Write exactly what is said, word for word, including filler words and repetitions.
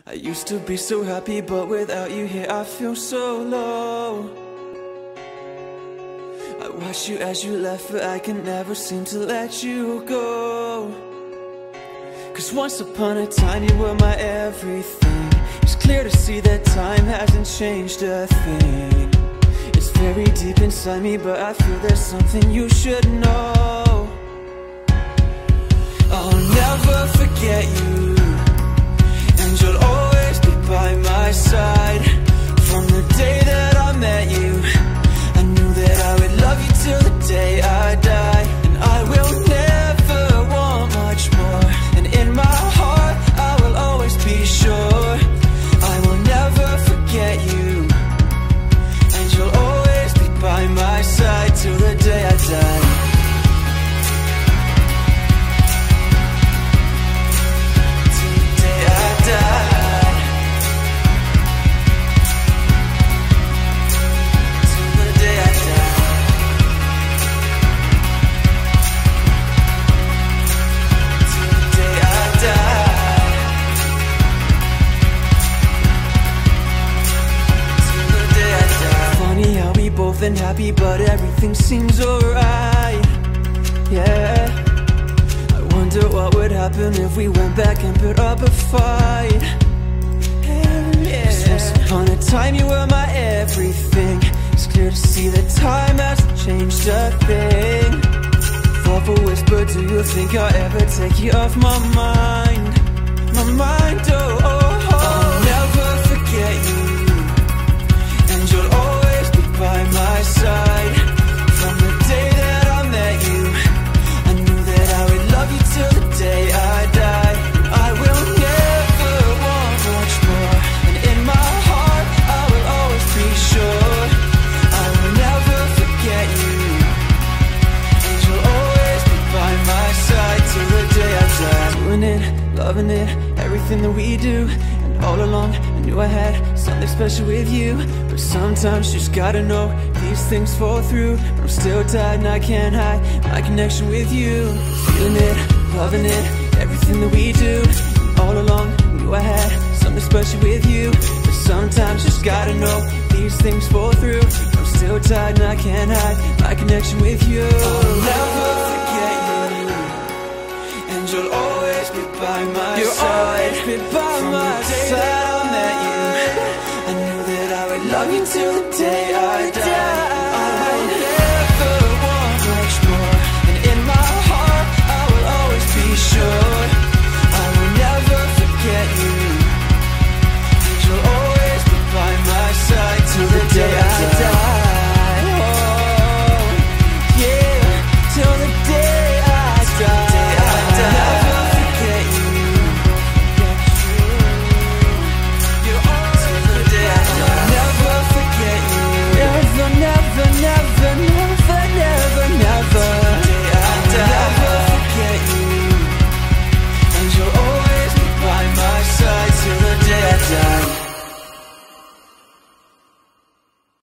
I used to be so happy, but without you here I feel so low. I watched you as you left, but I can never seem to let you go. Cause once upon a time you were my everything. It's clear to see that time hasn't changed a thing. It's very deep inside me, but I feel there's something you should know. I'll never forget you, and you'll always be by my side. From the day that I met you, I knew that I would love you till the day I die. And I will never want much more, and in my heart I will always be sure I will never forget you, and you'll always be by my side till the day I die. And happy, but everything seems alright. Yeah, I wonder what would happen if we went back and put up a fight. Yeah. Once upon a time you were my everything. It's clear to see that time hasn't changed a thing. Thoughtful whisper, do you think I'll ever take you off my mind? My mind, oh, oh, oh. I'll never forget you, and you'll always by my side. From the day that I met you, I knew that I would love you till the day I die. And I will never want much more, and in my heart I will always be sure I will never forget you, and you'll always be by my side till the day I die. Doing it, loving it, everything that we do. All along I knew I had something special with you, but sometimes you just gotta know these things fall through. But I'm still tired and I can't hide my connection with you. Feeling it, loving it, everything that we do. All along I knew I had something special with you, but sometimes you just gotta know these things fall through. But I'm still tired and I can't hide my connection with you. I'll never forget you, and you'll always be by my You'll side. You'll always be by From my the day side. That I met you, I knew that I would love you till the day I die. I will never want much more, and in my heart I will always be sure I will never forget you, and you'll always be by my side till the day I die.